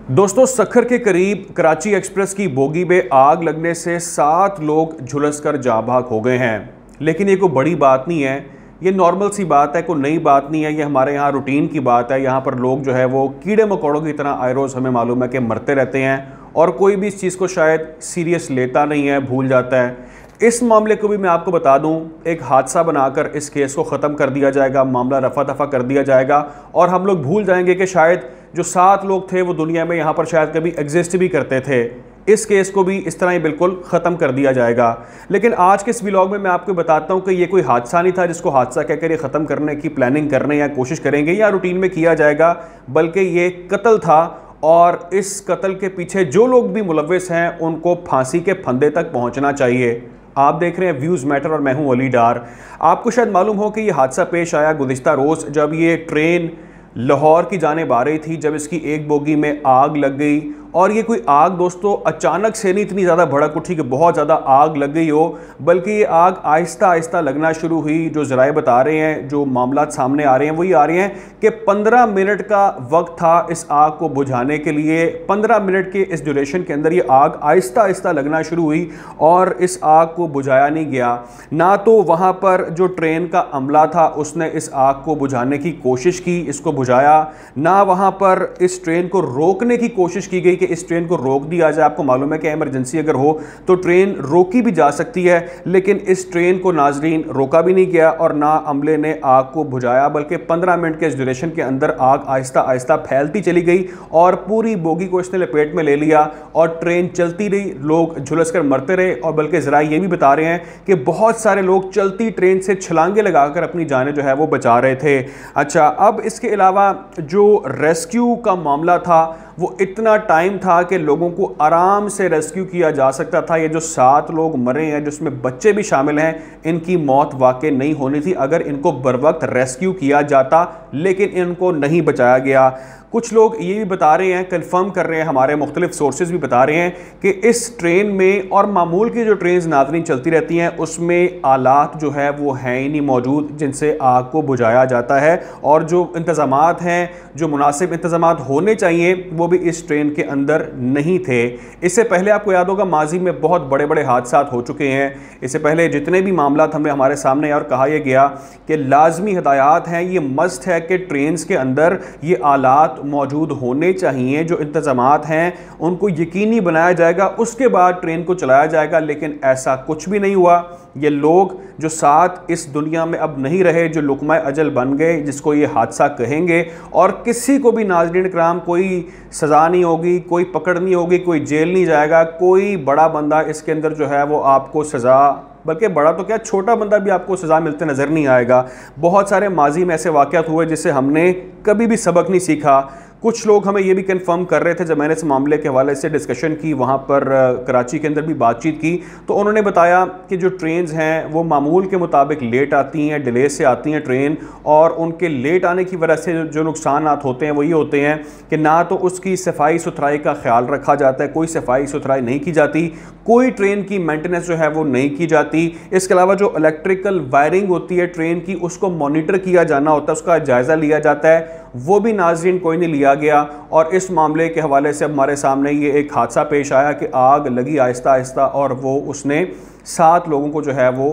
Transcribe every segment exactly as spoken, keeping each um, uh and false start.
दोस्तों, सखर के करीब कराची एक्सप्रेस की बोगी में आग लगने से सात लोग झुलसकर जाँ भाग हो गए हैं। लेकिन ये कोई बड़ी बात नहीं है, ये नॉर्मल सी बात है, कोई नई बात नहीं है। ये हमारे यहाँ रूटीन की बात है। यहाँ पर लोग जो है वो कीड़े मकोड़ों की तरह आए रोज़ हमें मालूम है कि मरते रहते हैं और कोई भी इस चीज़ को शायद सीरियस लेता नहीं है, भूल जाता है। इस मामले को भी मैं आपको बता दूं, एक हादसा बनाकर इस केस को ख़त्म कर दिया जाएगा, मामला रफा दफा कर दिया जाएगा और हम लोग भूल जाएंगे कि शायद जो सात लोग थे वो दुनिया में यहाँ पर शायद कभी एग्जिस्ट भी करते थे। इस केस को भी इस तरह ही बिल्कुल ख़त्म कर दिया जाएगा। लेकिन आज के इस व्लॉग में मैं आपको बताता हूँ कि ये कोई हादसा नहीं था जिसको हादसा कहकर ये ख़त्म करने की प्लानिंग करने या कोशिश करेंगे या रूटीन में किया जाएगा, बल्कि ये कत्ल था। और इस कत्ल के पीछे जो लोग भी मुलव्विस हैं उनको फांसी के फंदे तक पहुँचना चाहिए। आप देख रहे हैं व्यूज़ मैटर और मैं हूं अली डार। आपको शायद मालूम हो कि ये हादसा पेश आया गुज़िश्ता रोज़, जब ये ट्रेन लाहौर की जानिब आ रही थी, जब इसकी एक बोगी में आग लग गई। और ये कोई आग दोस्तों अचानक से नहीं इतनी ज़्यादा भड़क उठी कि बहुत ज़्यादा आग लग गई हो, बल्कि ये आग आहिस्ता आहिस्ता लगना शुरू हुई। जो ज़राए बता रहे हैं, जो मामला सामने आ रहे हैं, वही आ रहे हैं कि पंद्रह मिनट का वक्त था इस आग को बुझाने के लिए। पंद्रह मिनट के इस ड्यूरेशन के अंदर ये आग आहिस्ता आहिस्ता लगना शुरू हुई और इस आग को बुझाया नहीं गया। ना तो वहाँ पर जो ट्रेन का अमला था उसने इस आग को बुझाने की कोशिश की, इसको बुझाया, ना वहाँ पर इस ट्रेन को रोकने की कोशिश की गई इस ट्रेन को रोक दिया जाए। आपको मालूम है कि इमरजेंसी अगर हो तो ट्रेन रोकी भी जा सकती है, लेकिन इस ट्रेन को नाजरीन रोका भी नहीं गया और ना अमले ने आग को बुझाया, बल्कि पंद्रह मिनट के इस ड्यूरेशन के अंदर आग आहिस्ता आहिस्ता फैलती चली गई और पूरी बोगी को इसने लपेट में ले लिया और ट्रेन चलती रही। लोग झुलस कर मरते रहे और बल्कि ज़रा ये भी बता रहे हैं कि बहुत सारे लोग चलती ट्रेन से छलांगे लगाकर अपनी जानें जो है वो बचा रहे थे। अच्छा, अब इसके अलावा जो रेस्क्यू का मामला था वो इतना टाइम था कि लोगों को आराम से रेस्क्यू किया जा सकता था। ये जो सात लोग मरे हैं जिसमें बच्चे भी शामिल हैं, इनकी मौत वाकई नहीं होनी थी अगर इनको बर वक्त रेस्क्यू किया जाता, लेकिन इनको नहीं बचाया गया। कुछ लोग ये भी बता रहे हैं, कंफर्म कर रहे हैं, हमारे मुख्तलिफ सोर्सेज भी बता रहे हैं कि इस ट्रेन में और मामूल की जो ट्रेन नाज़रीन चलती रहती हैं उसमें आलात जो है वो हैं ही नहीं मौजूद जिनसे आग को बुझाया जाता है, और जो इंतज़ामात हैं, जो मुनासिब इंतज़ामात होने चाहिए वो भी इस ट्रेन के अंदर नहीं थे। इससे पहले आपको याद होगा माजी में बहुत बड़े बड़े हादसा हो चुके हैं। इससे पहले जितने भी मामला हमने हमारे सामने और कहा यह गया कि लाजमी हदायत हैं, ये मस्ट है कि ट्रेन के अंदर ये आलात मौजूद होने चाहिए, जो इंतज़ामात हैं उनको यकीनी बनाया जाएगा, उसके बाद ट्रेन को चलाया जाएगा। लेकिन ऐसा कुछ भी नहीं हुआ। ये लोग जो साथ इस दुनिया में अब नहीं रहे, जो लुकमा अजल बन गए, जिसको ये हादसा कहेंगे, और किसी को भी नाज़रीन कराम कोई सज़ा नहीं होगी, कोई पकड़ नहीं होगी, कोई जेल नहीं जाएगा, कोई बड़ा बंदा इसके अंदर जो है वो आपको सज़ा, बल्कि बड़ा तो क्या छोटा बंदा भी आपको सज़ा मिलते नज़र नहीं आएगा। बहुत सारे माजी में ऐसे वाक़यात हुए जिससे हमने कभी भी सबक नहीं सीखा। कुछ लोग हमें ये भी कंफर्म कर रहे थे, जब मैंने इस मामले के हवाले से डिस्कशन की, वहाँ पर कराची के अंदर भी बातचीत की, तो उन्होंने बताया कि जो ट्रेन्स हैं वो मामूल के मुताबिक लेट आती हैं, डिले से आती हैं ट्रेन, और उनके लेट आने की वजह से जो नुकसान होते हैं वो ये होते हैं कि ना तो उसकी सफाई सुथराई का ख्याल रखा जाता है, कोई सफाई सुथराई नहीं की जाती, कोई ट्रेन की मेंटेनेंस जो है वो नहीं की जाती। इसके अलावा जो इलेक्ट्रिकल वायरिंग होती है ट्रेन की, उसको मॉनिटर किया जाना होता है, उसका जायज़ा लिया जाता है, वो भी नाज़रीन कोई नहीं लिया गया। और इस मामले के हवाले से हमारे सामने ये एक हादसा पेश आया कि आग लगी आहिस्ता आहिस्ता और वो उसने सात लोगों को जो है वो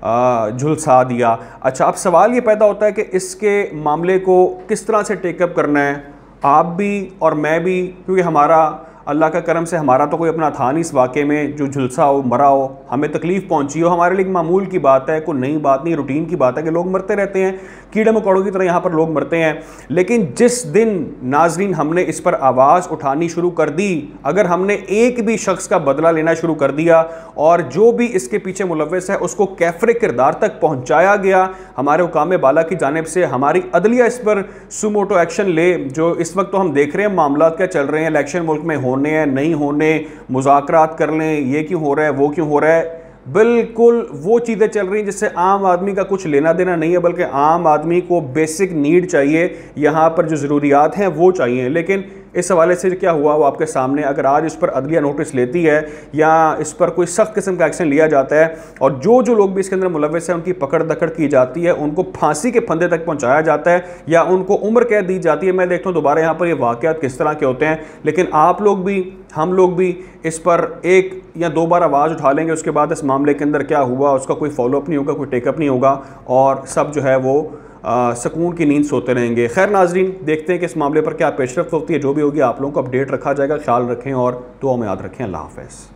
झुलसा दिया। अच्छा, अब सवाल ये पैदा होता है कि इसके मामले को किस तरह से टेकअप करना है, आप भी और मैं भी, क्योंकि हमारा अल्लाह का करम से हमारा तो कोई अपना था नहीं इस वाक़े में, जो झुलसा हो, मरा हो, हमें तकलीफ़ पहुंची हो, हमारे लिए मामूल की बात है, कोई नई बात नहीं, रूटीन की बात है कि लोग मरते रहते हैं, कीड़े मकोड़ों की तरह यहाँ पर लोग मरते हैं। लेकिन जिस दिन नाजरीन हमने इस पर आवाज़ उठानी शुरू कर दी, अगर हमने एक भी शख्स का बदला लेना शुरू कर दिया और जो भी इसके पीछे मुलव्विस है उसको कैफरे किरदार तक पहुँचाया गया हमारे हुकाम बाला की जानिब से, हमारी अदलिया इस पर सुमोटो एक्शन ले। जो इस वक्त तो हम देख रहे हैं मामला क्या चल रहे हैं, इलेक्शन मुल्क में होने हैं नहीं होने, मुज़ाकरात कर लें, ये क्यों हो रहा है, वो क्यों हो रहा है, बिल्कुल वो चीज़ें चल रही हैं जिससे आम आदमी का कुछ लेना देना नहीं है, बल्कि आम आदमी को बेसिक नीड चाहिए, यहाँ पर जो ज़रूरियात हैं वो चाहिए। लेकिन इस हवाले से क्या हुआ वो आपके सामने। अगर आज इस पर अदलिया नोटिस लेती है या इस पर कोई सख्त किस्म का एक्शन लिया जाता है और जो जो लोग भी इसके अंदर मुलव्वस हैं उनकी पकड़ दकड़ की जाती है, उनको फांसी के फंदे तक पहुंचाया जाता है या उनको उम्र कैद दी जाती है। मैं देखता हूँ दोबारा यहाँ पर ये वाक़यात किस तरह के होते हैं, लेकिन आप लोग भी हम लोग भी इस पर एक या दो बार आवाज़ उठा लेंगे, उसके बाद इस मामले के अंदर क्या हुआ उसका कोई फॉलोअप नहीं होगा, कोई टेकअप नहीं होगा और सब जो है वो सुकून की नींद सोते रहेंगे। खैर नाजरीन, देखते हैं कि इस मामले पर क्या पेशरफ्त होती है। जो भी होगी आप लोगों को अपडेट रखा जाएगा। ख्याल रखें और दुआ में याद रखें। अल्लाह हाफ़िज़।